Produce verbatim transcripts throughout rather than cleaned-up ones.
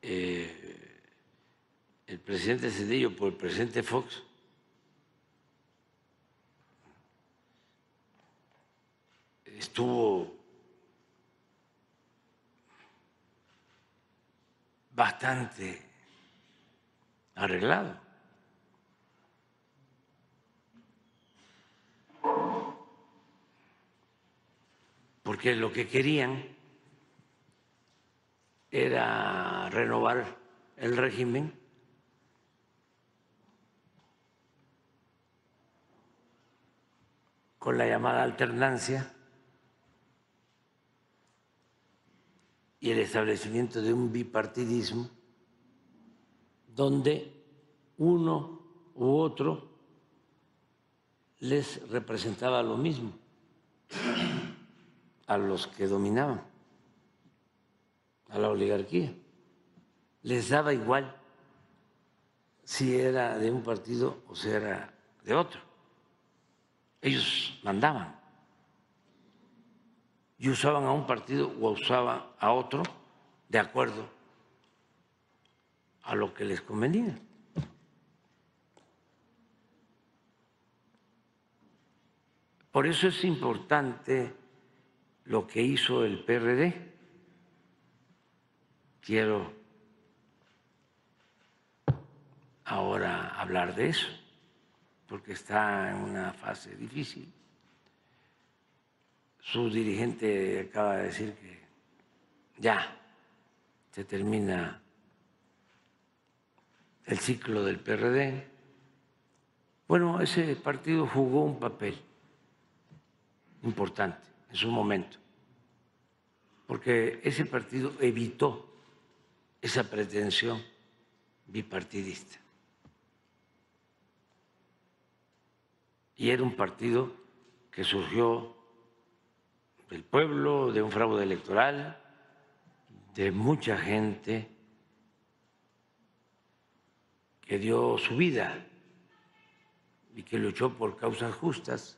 eh, el presidente Cedillo por el presidente Fox, estuvo bastante arreglado. Porque lo que querían era renovar el régimen con la llamada alternancia y el establecimiento de un bipartidismo donde uno u otro les representaba lo mismo a los que dominaban, a la oligarquía. Les daba igual si era de un partido o si era de otro. Ellos mandaban y usaban a un partido o usaban a otro de acuerdo a lo que les convenía. Por eso es importante lo que hizo el P R D. Quiero ahora hablar de eso, porque está en una fase difícil. Su dirigente acaba de decir que ya se termina el ciclo del P R D. Bueno, ese partido jugó un papel importante en su momento, porque ese partido evitó esa pretensión bipartidista. Y era un partido que surgió del pueblo, de un fraude electoral, de mucha gente que dio su vida y que luchó por causas justas.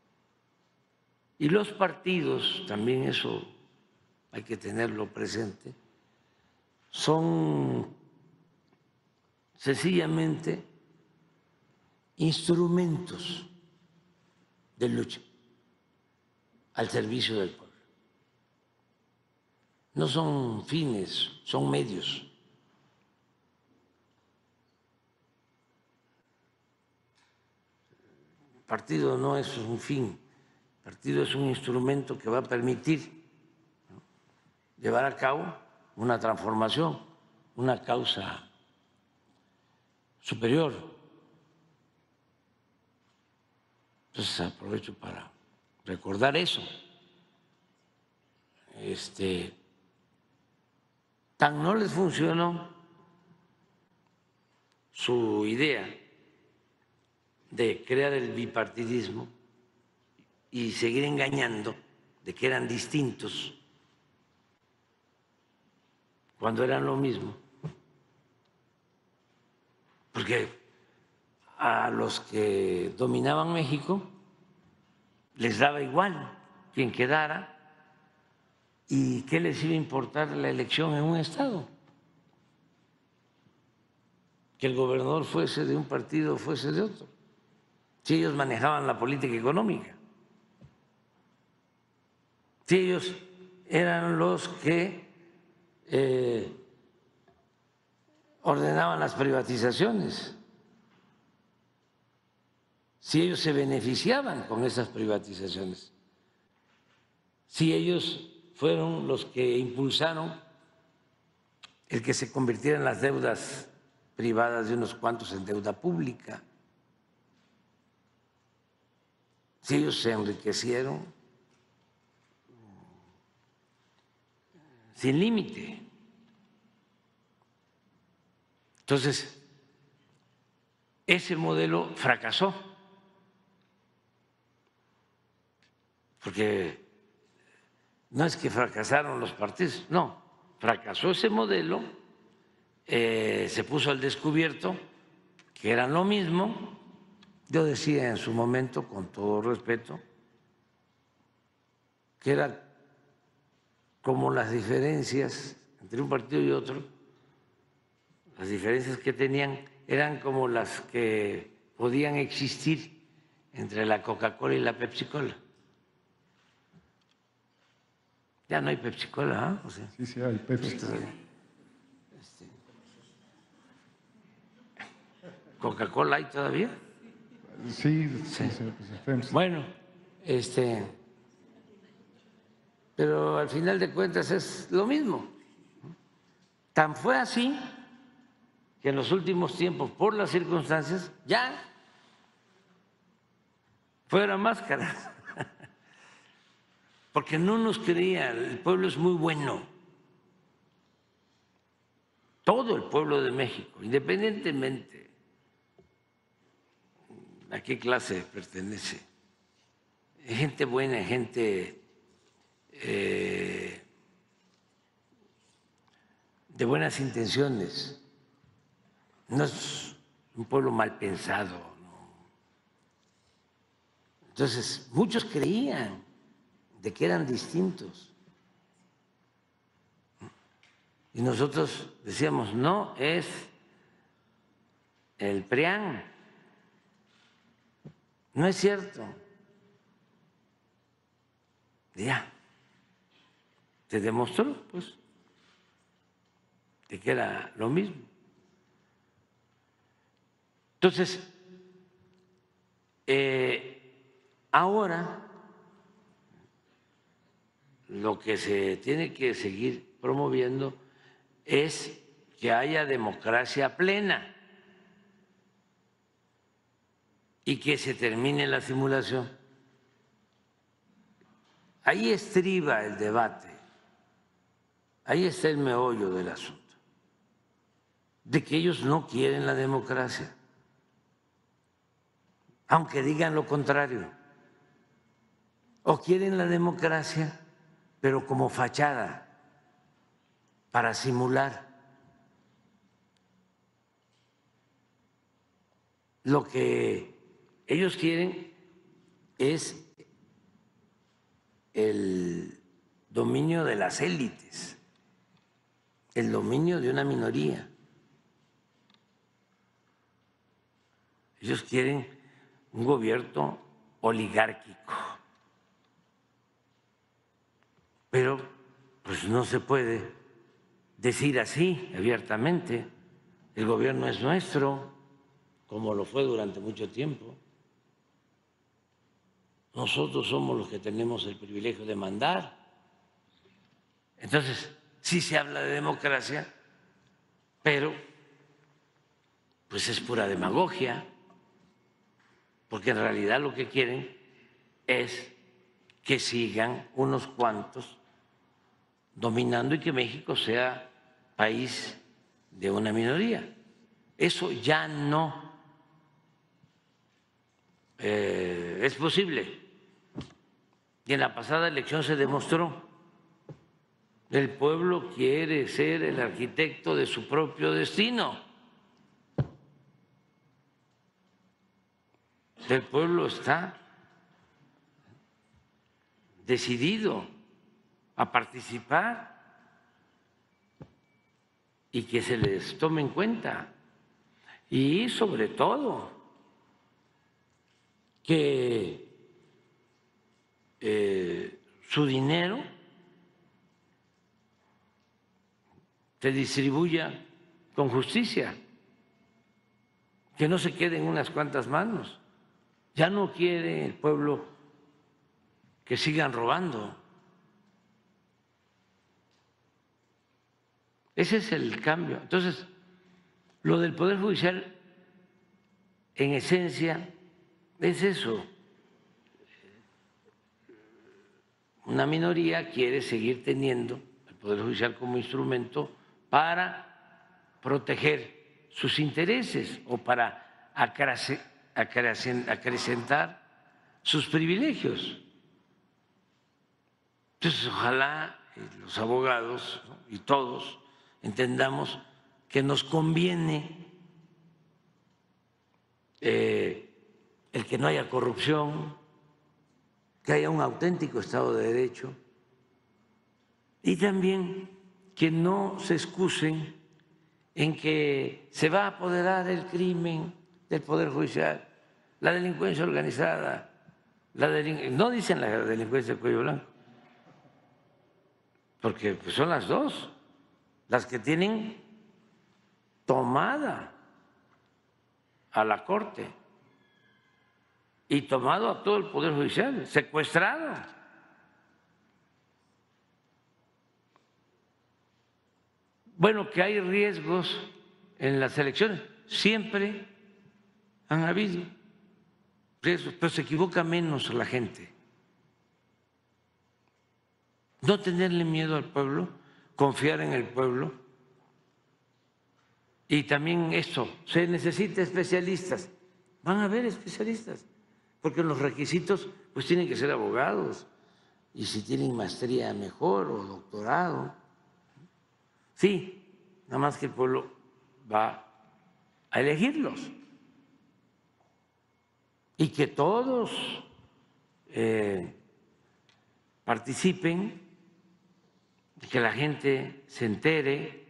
Y los partidos, también eso hay que tenerlo presente, son sencillamente instrumentos de lucha al servicio del pueblo. No son fines, son medios. El partido no es un fin, el partido es un instrumento que va a permitir, ¿no?, llevar a cabo una transformación, una causa superior. Entonces aprovecho para recordar eso. Este, tan no les funcionó su idea de crear el bipartidismo y seguir engañando de que eran distintos cuando eran lo mismo, porque a los que dominaban México les daba igual quien quedara y qué les iba a importar la elección en un estado, que el gobernador fuese de un partido o fuese de otro, si ellos manejaban la política económica, si ellos eran los que eh, ordenaban las privatizaciones, si ellos se beneficiaban con esas privatizaciones, si ellos fueron los que impulsaron el que se convirtieran las deudas privadas de unos cuantos en deuda pública, si ellos se enriquecieron sin límite. Entonces, ese modelo fracasó, porque no es que fracasaron los partidos, no, fracasó ese modelo, eh, se puso al descubierto que eran lo mismo. Yo decía en su momento, con todo respeto, que era como las diferencias entre un partido y otro las diferencias que tenían eran como las que podían existir entre la Coca-Cola y la Pepsi-Cola. Ya no hay Pepsi-Cola, ¿eh? O sea, sí, sí, hay Pepsi. Esto, este, ¿Coca-Cola hay todavía? Sí, sí, Sí. sí, pues, Pepsi. Bueno, este, pero al final de cuentas es lo mismo. Tan fue así que en los últimos tiempos, por las circunstancias, ya fuera máscaras, porque no nos creía, el pueblo es muy bueno, todo el pueblo de México, independientemente a qué clase pertenece, gente buena, gente eh, de buenas intenciones, no es un pueblo mal pensado, ¿no? Entonces, muchos creían de que eran distintos. Y nosotros decíamos, no, es el PRIAN. No es cierto. Ya, se demostró, pues, de que era lo mismo. Entonces, eh, ahora lo que se tiene que seguir promoviendo es que haya democracia plena y que se termine la simulación. Ahí estriba el debate, ahí está el meollo del asunto, de que ellos no quieren la democracia, aunque digan lo contrario, o quieren la democracia, pero como fachada, para simular. Lo que ellos quieren es el dominio de las élites, el dominio de una minoría. Ellos quieren un gobierno oligárquico, pero pues no se puede decir así abiertamente, el gobierno es nuestro, como lo fue durante mucho tiempo. Nosotros somos los que tenemos el privilegio de mandar. Entonces, sí se habla de democracia, pero pues es pura demagogia, porque en realidad lo que quieren es que sigan unos cuantos dominando y que México sea país de una minoría. Eso ya no eh, es posible. Y en la pasada elección se demostró, el pueblo quiere ser el arquitecto de su propio destino. El pueblo está decidido a participar y que se les tome en cuenta. Y sobre todo, que eh, su dinero se distribuya con justicia, que no se quede en unas cuantas manos. Ya no quiere el pueblo que sigan robando. Ese es el cambio. Entonces, lo del Poder Judicial, en esencia, es eso. Una minoría quiere seguir teniendo el Poder Judicial como instrumento para proteger sus intereses o para acrecentar sus privilegios. Entonces, ojalá los abogados, ¿no?, y todos entendamos que nos conviene eh, el que no haya corrupción, que haya un auténtico Estado de Derecho y también que no se excusen en que se va a apoderar el crimen del Poder Judicial, la delincuencia organizada, la delin... no dicen la delincuencia del cuello blanco, porque pues, son las dos las que tienen tomada a la Corte y tomado a todo el Poder Judicial, secuestrado. Bueno, que hay riesgos en las elecciones, siempre han habido riesgos, pero se equivoca menos la gente. No tenerle miedo al pueblo, confiar en el pueblo. Y también esto, se necesita especialistas. Van a haber especialistas, porque los requisitos pues tienen que ser abogados, y si tienen maestría mejor o doctorado. Sí, nada más que el pueblo va a elegirlos. Y que todos eh, participen, que la gente se entere.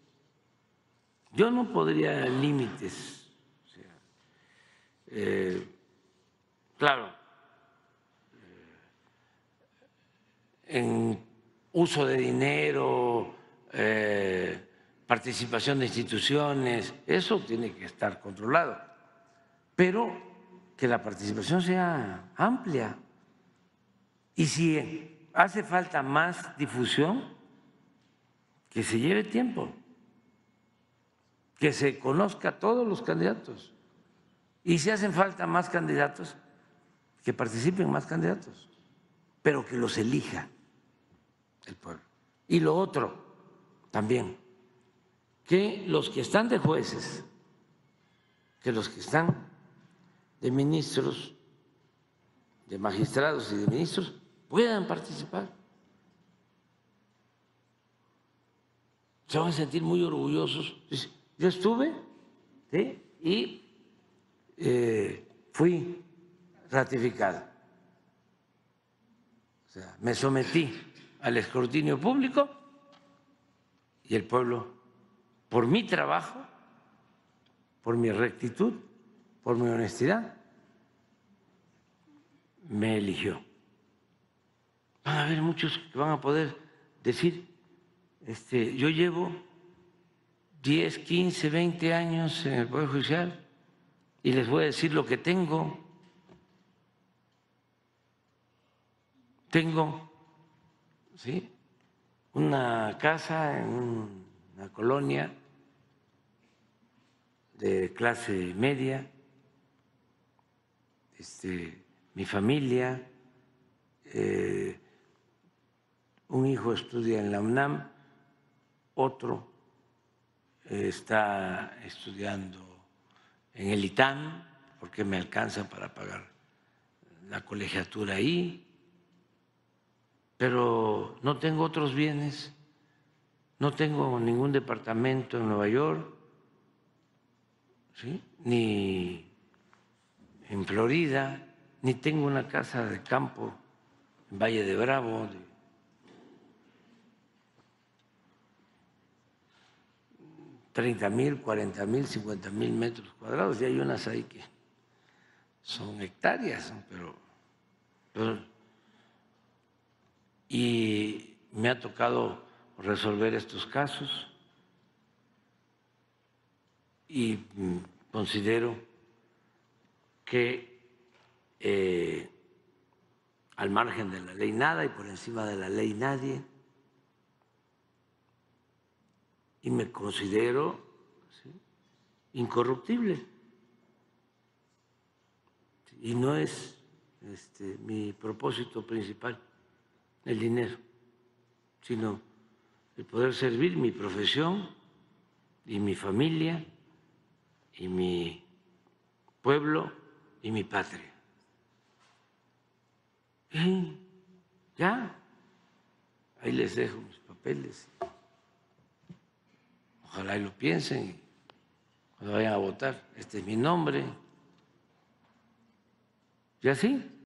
Yo no podría límites. O sea, eh, claro, eh, en uso de dinero, eh, participación de instituciones, eso tiene que estar controlado, pero que la participación sea amplia. Y si hace falta más difusión, que se lleve tiempo, que se conozca a todos los candidatos. Y si hacen falta más candidatos, que participen más candidatos, pero que los elija el pueblo. Y lo otro también, que los que están de jueces, que los que están de ministros, de magistrados y de ministros, puedan participar. Se van a sentir muy orgullosos. Yo estuve, ¿sí?, y eh, fui ratificado. O sea, me sometí al escrutinio público y el pueblo, por mi trabajo, por mi rectitud, por mi honestidad, me eligió. Van a haber muchos que van a poder decir, este, yo llevo diez, quince, veinte años en el Poder Judicial y les voy a decir lo que tengo. Tengo, ¿sí?, una casa en una colonia de clase media, este, mi familia, eh, un hijo estudia en la UNAM, otro está estudiando en el ITAM, porque me alcanza para pagar la colegiatura ahí, pero no tengo otros bienes, no tengo ningún departamento en Nueva York, ¿sí?, ni en Florida, ni tengo una casa de campo en Valle de Bravo, de treinta mil, cuarenta mil, cincuenta mil metros cuadrados, y hay unas ahí que son hectáreas, ¿no? pero, pero y me ha tocado resolver estos casos y considero que eh, al margen de la ley nada y por encima de la ley nadie, y me considero, ¿sí?, incorruptible. Y no es este, mi propósito principal el dinero, sino el poder servir mi profesión y mi familia y mi pueblo y mi patria. Y ya, ahí les dejo mis papeles. Ojalá y lo piensen cuando vayan a votar. Este es mi nombre. Y así.